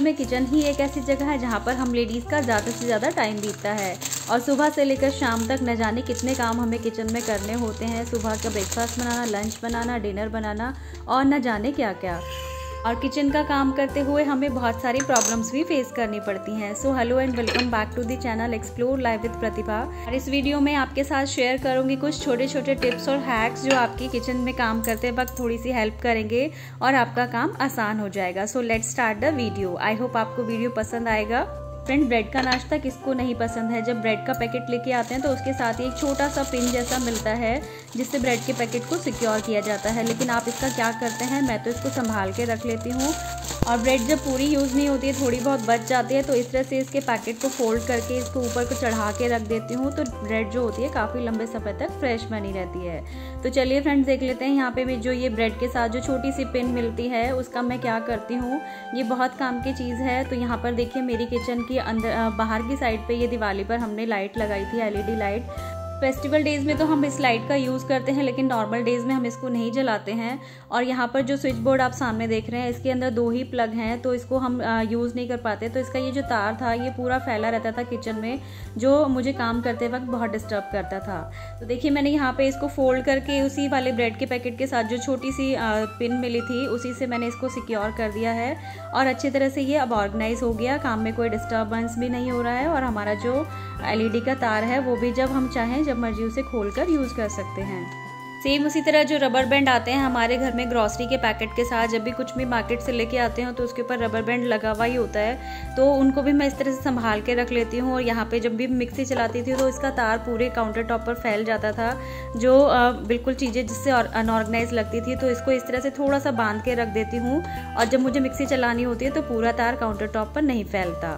में किचन ही एक ऐसी जगह है जहाँ पर हम लेडीज़ का ज़्यादा से ज़्यादा टाइम बीतता है और सुबह से लेकर शाम तक न जाने कितने काम हमें किचन में करने होते हैं। सुबह का ब्रेकफास्ट बनाना, लंच बनाना, डिनर बनाना और न जाने क्या क्या। और किचन का काम करते हुए हमें बहुत सारी प्रॉब्लम्स भी फेस करनी पड़ती हैं। So hello and welcome back to the channel explore life with Pratibha. और इस वीडियो में आपके साथ शेयर करूंगी कुछ छोटे छोटे टिप्स और हैक्स जो आपकी किचन में काम करते वक्त थोड़ी सी हेल्प करेंगे और आपका काम आसान हो जाएगा। So let's start the video. I hope आपको वीडियो पसंद आएगा। फ्रेंड, ब्रेड का नाश्ता किसको नहीं पसंद है। जब ब्रेड का पैकेट लेके आते हैं तो उसके साथ ही एक छोटा सा पिन जैसा मिलता है जिससे ब्रेड के पैकेट को सिक्योर किया जाता है। लेकिन आप इसका क्या करते हैं, मैं तो इसको संभाल के रख लेती हूँ और ब्रेड जब पूरी यूज़ नहीं होती है, थोड़ी बहुत बच जाती है, तो इस तरह से इसके पैकेट को फोल्ड करके इसको ऊपर को चढ़ा के रख देती हूँ। तो ब्रेड जो होती है काफ़ी लंबे समय तक फ्रेश बनी रहती है। तो चलिए फ्रेंड्स, देख लेते हैं यहाँ पे भी जो ये ब्रेड के साथ जो छोटी सी पिन मिलती है उसका मैं क्या करती हूँ। ये बहुत काम की चीज़ है। तो यहाँ पर देखिए मेरी किचन की अंदर बाहर की साइड पे ये दिवाली पर हमने लाइट लगाई थी, LED लाइट। फेस्टिवल डेज़ में तो हम इस लाइट का यूज़ करते हैं, लेकिन नॉर्मल डेज़ में हम इसको नहीं जलाते हैं। और यहाँ पर जो स्विच बोर्ड आप सामने देख रहे हैं, इसके अंदर 2 ही प्लग हैं, तो इसको हम यूज़ नहीं कर पाते। तो इसका ये जो तार था ये पूरा फैला रहता था किचन में, जो मुझे काम करते वक्त बहुत डिस्टर्ब करता था। तो देखिए मैंने यहाँ पे इसको फोल्ड करके उसी वाले ब्रेड के पैकेट के साथ जो छोटी सी पिन मिली थी उसी से मैंने इसको सिक्योर कर दिया है और अच्छी तरह से ये अब ऑर्गेनाइज हो गया। काम में कोई डिस्टर्बेंस भी नहीं हो रहा है और हमारा जो LED का तार है वो भी जब हम चाहें जब मर्जी उसे खोलकर यूज़ कर सकते हैं। सेम उसी तरह जो रबर बैंड आते हैं हमारे घर में ग्रॉसरी के पैकेट के साथ, जब भी कुछ भी मार्केट से लेके आते हैं तो उसके ऊपर रबर बैंड लगा हुआ ही होता है, तो उनको भी मैं इस तरह से संभाल के रख लेती हूँ। और यहाँ पे जब भी मिक्सी चलाती थी तो इसका तार पूरे काउंटर टॉप पर फैल जाता था, जो बिल्कुल चीज़ें जिससे अनऑर्गेनाइज लगती थी। तो इसको इस तरह से थोड़ा सा बांध के रख देती हूँ और जब मुझे मिक्सी चलानी होती है तो पूरा तार काउंटर टॉप पर नहीं फैलता।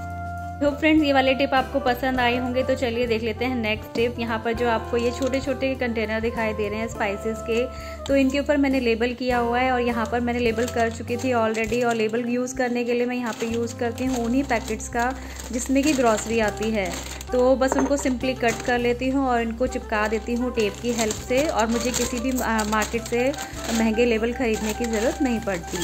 तो फ्रेंड्स, ये वाले टिप आपको पसंद आए होंगे। तो चलिए देख लेते हैं नेक्स्ट टिप। यहाँ पर जो आपको ये छोटे छोटे कंटेनर दिखाई दे रहे हैं स्पाइसेस के, तो इनके ऊपर मैंने लेबल किया हुआ है और यहाँ पर मैंने लेबल कर चुकी थी ऑलरेडी। और लेबल यूज़ करने के लिए मैं यहाँ पे यूज़ करती हूँ उन्हीं पैकेट्स का जिसमें कि ग्रॉसरी आती है। तो बस उनको सिंपली कट कर लेती हूँ और इनको चिपका देती हूँ टेप की हेल्प से, और मुझे किसी भी मार्केट से महंगे लेबल ख़रीदने की ज़रूरत नहीं पड़ती।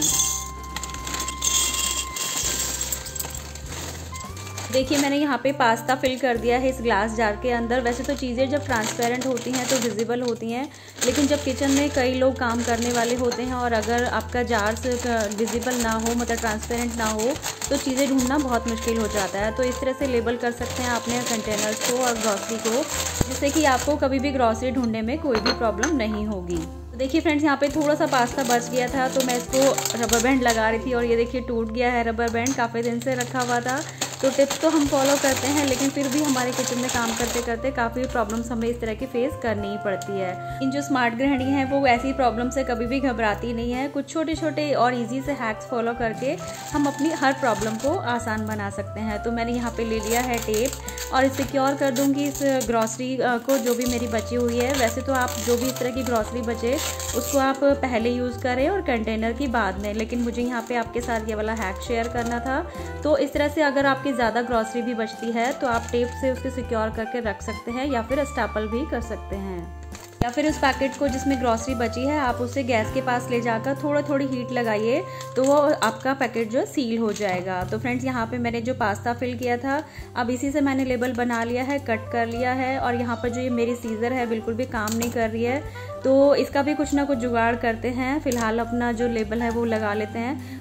देखिए मैंने यहाँ पे पास्ता फिल कर दिया है इस ग्लास जार के अंदर। वैसे तो चीज़ें जब ट्रांसपेरेंट होती हैं तो विजिबल होती हैं, लेकिन जब किचन में कई लोग काम करने वाले होते हैं और अगर आपका जार से विजिबल ना हो, मतलब ट्रांसपेरेंट ना हो, तो चीज़ें ढूंढना बहुत मुश्किल हो जाता है। तो इस तरह से लेबल कर सकते हैं अपने कंटेनर्स को और ग्रॉसरी को, जिससे कि आपको कभी भी ग्रॉसरी ढूंढने में कोई भी प्रॉब्लम नहीं होगी। तो देखिए फ्रेंड्स, यहाँ पे थोड़ा सा पास्ता बच गया था तो मैं इसको रबर बैंड लगा रही थी और ये देखिए टूट गया है रबर बैंड। काफ़ी दिन से रखा हुआ था। तो टिप्स तो हम फॉलो करते हैं, लेकिन फिर भी हमारे किचन में काम करते करते काफ़ी प्रॉब्लम्स हमें इस तरह की फेस करनी ही पड़ती है। इन जो स्मार्ट गृहिणी हैं वो ऐसी प्रॉब्लम से कभी भी घबराती नहीं है। कुछ छोटे छोटे और इजी से हैक्स फॉलो करके हम अपनी हर प्रॉब्लम को आसान बना सकते हैं। तो मैंने यहाँ पे ले लिया है टेप और सिक्योर कर दूँगी इस ग्रॉसरी को जो भी मेरी बची हुई है। वैसे तो आप जो भी इस तरह की ग्रॉसरी बचे उसको आप पहले यूज़ करें और कंटेनर की बाद में, लेकिन मुझे यहाँ पे आपके साथ ये वाला हैक शेयर करना था। तो इस तरह से अगर आपकी ज़्यादा ग्रॉसरी भी बचती है तो आप टेप से उसे सिक्योर करके रख सकते हैं या फिर स्टेपल भी कर सकते हैं, या फिर उस पैकेट को जिसमें ग्रॉसरी बची है आप उसे गैस के पास ले जाकर थोड़ी हीट लगाइए तो वो आपका पैकेट जो सील हो जाएगा। तो फ्रेंड्स, यहाँ पे मैंने जो पास्ता फिल किया था अब इसी से मैंने लेबल बना लिया है, कट कर लिया है। और यहाँ पर जो ये मेरी सीजर है बिल्कुल भी काम नहीं कर रही है, तो इसका भी कुछ ना कुछ जुगाड़ करते हैं। फिलहाल अपना जो लेबल है वो लगा लेते हैं।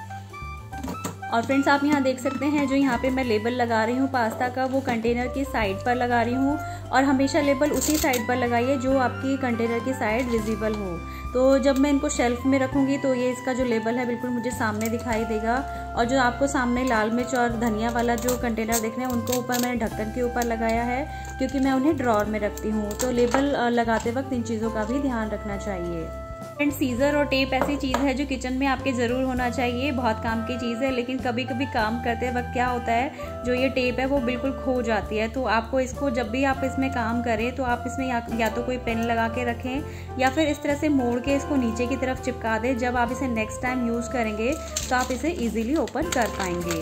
और फ्रेंड्स, आप यहाँ देख सकते हैं जो यहाँ पे मैं लेबल लगा रही हूँ पास्ता का, वो कंटेनर की साइड पर लगा रही हूँ। और हमेशा लेबल उसी साइड पर लगाइए जो आपकी कंटेनर की साइड विजिबल हो। तो जब मैं इनको शेल्फ में रखूँगी तो ये इसका जो लेबल है बिल्कुल मुझे सामने दिखाई देगा। और जो आपको सामने लाल मिर्च और धनिया वाला जो कंटेनर देख रहे हैं उनको ऊपर मैंने ढक्कन के ऊपर लगाया है, क्योंकि मैं उन्हें ड्रॉर में रखती हूँ। तो लेबल लगाते वक्त इन चीज़ों का भी ध्यान रखना चाहिए। फ्रेंड, सीजर और टेप ऐसी चीज़ है जो किचन में आपके ज़रूर होना चाहिए, बहुत काम की चीज़ है। लेकिन कभी कभी काम करते वक्त क्या होता है, जो ये टेप है वो बिल्कुल खो जाती है। तो आपको इसको जब भी आप इसमें काम करें तो आप इसमें या तो कोई पेन लगा के रखें या फिर इस तरह से मोड़ के इसको नीचे की तरफ चिपका दें। जब आप इसे नेक्स्ट टाइम यूज़ करेंगे तो आप इसे ईजिली ओपन कर पाएंगे।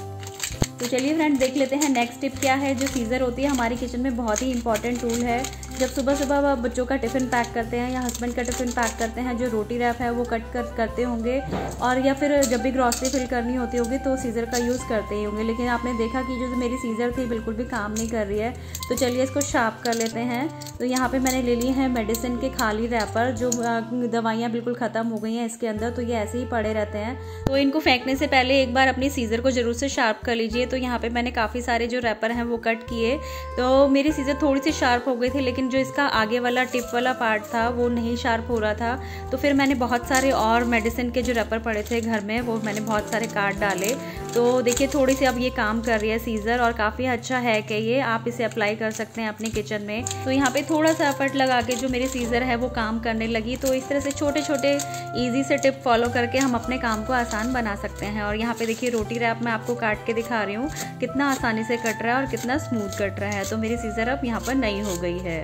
तो चलिए फ्रेंड्स, देख लेते हैं नेक्स्ट टिप क्या है। जो सीज़र होती है हमारी किचन में बहुत ही इंपॉर्टेंट टूल है। जब सुबह सुबह बच्चों का टिफ़िन पैक करते हैं या हस्बैंड का टिफ़िन पैक करते हैं, जो रोटी रैप है वो करते होंगे, और या फिर जब भी ग्रॉसरी फिल करनी होती होगी तो सीज़र का यूज़ करते ही होंगे। लेकिन आपने देखा कि जो मेरी सीज़र थी बिल्कुल भी काम नहीं कर रही है, तो चलिए इसको शार्प कर लेते हैं। तो यहाँ पे मैंने ले लिए हैं मेडिसिन के खाली रैपर, जो दवाइयाँ बिल्कुल ख़त्म हो गई हैं इसके अंदर, तो ये ऐसे ही पड़े रहते हैं। तो इनको फेंकने से पहले एक बार अपनी सीज़र को ज़रूर से शार्प कर लीजिए। तो यहाँ पे मैंने काफ़ी सारे जो रैपर हैं वो कट किए, तो मेरी सीज़र थोड़ी सी शार्प हो गई थी, लेकिन जो इसका आगे वाला टिप वाला पार्ट था वो नहीं शार्प हो रहा था। तो फिर मैंने बहुत सारे और मेडिसिन के जो रैपर पड़े थे घर में, वो मैंने बहुत सारे काट डाले। तो देखिए थोड़ी सी अब ये काम कर रही है सीज़र, और काफ़ी अच्छा है कि ये आप इसे अप्लाई कर सकते हैं अपने किचन में। तो यहाँ पे थोड़ा सा एफर्ट लगा के जो मेरी सीज़र है वो काम करने लगी। तो इस तरह से छोटे छोटे ईजी से टिप फॉलो करके हम अपने काम को आसान बना सकते हैं। और यहाँ पे देखिए रोटी रैप मैं आपको काट के दिखा रही हूँ, कितना आसानी से कट रहा है और कितना स्मूथ कट रहा है। तो मेरी सीज़र अब यहाँ पर नई हो गई है।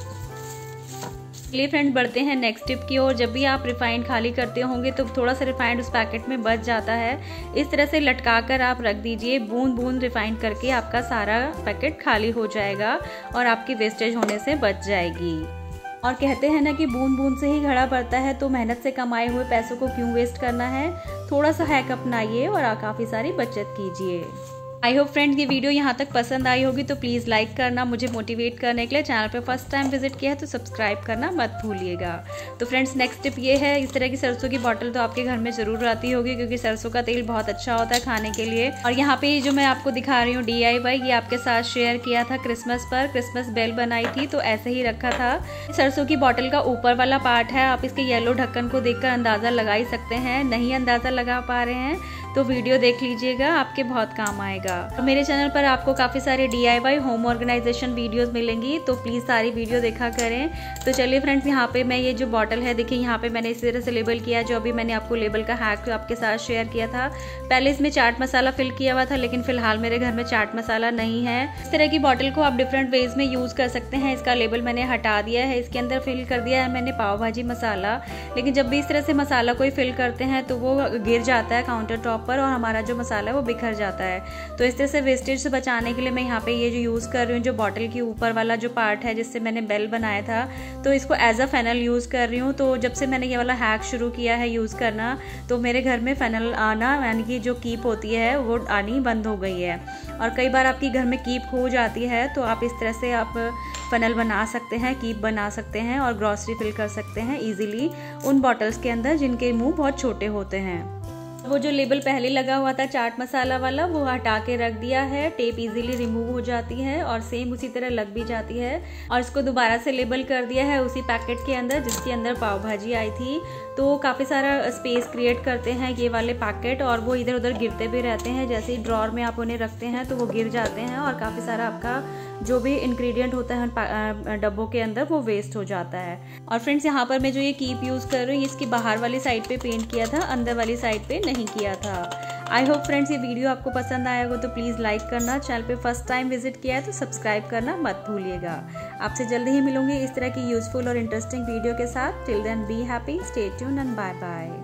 चलिए फ्रेंड, बढ़ते हैं नेक्स्ट टिप की ओर। जब भी आप रिफाइंड खाली करते होंगे तो थोड़ा सा रिफाइंड उस पैकेट में बच जाता है, इस तरह से लटका कर आप रख दीजिए। बूंद बूंद रिफाइंड करके आपका सारा पैकेट खाली हो जाएगा और आपकी वेस्टेज होने से बच जाएगी। और कहते हैं ना कि बूंद बूंद से ही घड़ा भरता है, तो मेहनत से कमाए हुए पैसों को क्यों वेस्ट करना है। थोड़ा सा हैक अपनाइए और काफ़ी सारी बचत कीजिए। आई होप फ्रेंड्स ये वीडियो यहाँ तक पसंद आई होगी, तो प्लीज़ लाइक करना मुझे मोटिवेट करने के लिए। चैनल पे फर्स्ट टाइम विजिट किया है तो सब्सक्राइब करना मत भूलिएगा। तो फ्रेंड्स नेक्स्ट टिप ये है, इस तरह की सरसों की बॉटल तो आपके घर में ज़रूर आती होगी, क्योंकि सरसों का तेल बहुत अच्छा होता है खाने के लिए। और यहाँ पे जो मैं आपको दिखा रही हूँ DIY, ये आपके साथ शेयर किया था क्रिसमस पर। क्रिसमस बेल बनाई थी तो ऐसे ही रखा था। सरसों की बॉटल का ऊपर वाला पार्ट है, आप इसके येलो ढक्कन को देखकर अंदाज़ा लगा ही सकते हैं। नहीं अंदाज़ा लगा पा रहे हैं तो वीडियो देख लीजिएगा, आपके बहुत काम आएगा। और मेरे चैनल पर आपको काफ़ी सारे DIY होम ऑर्गेनाइजेशन वीडियोस मिलेंगी, तो प्लीज़ सारी वीडियो देखा करें। तो चलिए फ्रेंड्स, यहाँ पे मैं ये जो बॉटल है देखिए, यहाँ पे मैंने इस तरह से लेबल किया, जो अभी मैंने आपको लेबल का हैक आपके साथ शेयर किया था। पहले इसमें चाट मसाला फिल किया हुआ था, लेकिन फिलहाल मेरे घर में चाट मसाला नहीं है। इस तरह की बॉटल को आप डिफरेंट वेज में यूज़ कर सकते हैं। इसका लेबल मैंने हटा दिया है, इसके अंदर फिल कर दिया है मैंने पाव भाजी मसाला। लेकिन जब भी इस तरह से मसाला कोई फिल करते हैं तो वो गिर जाता है काउंटर टॉप पर, और हमारा जो मसाला है वो बिखर जाता है। तो इस तरह से वेस्टेज से बचाने के लिए मैं यहाँ पे ये जो यूज़ कर रही हूँ, जो बॉटल के ऊपर वाला जो पार्ट है जिससे मैंने बेल बनाया था, तो इसको एज अ फेनल यूज़ कर रही हूँ। तो जब से मैंने ये वाला हैक शुरू किया है यूज़ करना, तो मेरे घर में फेनल आना, यानी कि जो कीप होती है वो आनी बंद हो गई है। और कई बार आपकी घर में कीप हो जाती है, तो आप इस तरह से आप फनल बना सकते हैं, कीप बना सकते हैं और ग्रॉसरी फिल कर सकते हैं ईजिली उन बॉटल्स के अंदर जिनके मुंह बहुत छोटे होते हैं। वो जो लेबल पहले लगा हुआ था चाट मसाला वाला, वो हटा के रख दिया है। टेप इजीली रिमूव हो जाती है और सेम उसी तरह लग भी जाती है। और इसको दोबारा से लेबल कर दिया है उसी पैकेट के अंदर जिसके अंदर पाव भाजी आई थी। तो काफ़ी सारा स्पेस क्रिएट करते हैं ये वाले पैकेट, और वो इधर उधर गिरते भी रहते हैं। जैसे ही ड्रॉर में आप उन्हें रखते हैं तो वो गिर जाते हैं, और काफ़ी सारा आपका जो भी इंग्रेडिएंट होता है डब्बों के अंदर वो वेस्ट हो जाता है। और फ्रेंड्स, यहाँ पर मैं जो ये कीप यूज़ कर रही हूँ, इसकी बाहर वाली साइड पे पेंट किया था, अंदर वाली साइड पे नहीं किया था। आई होप फ्रेंड्स ये वीडियो आपको पसंद आया होगा, तो प्लीज़ लाइक करना। चैनल पे फर्स्ट टाइम विजिट किया है तो सब्सक्राइब करना मत भूलिएगा। आपसे जल्दी ही मिलूंगी इस तरह की यूजफुल और इंटरेस्टिंग वीडियो के साथ। Till then be happy, stay tuned and bye bye.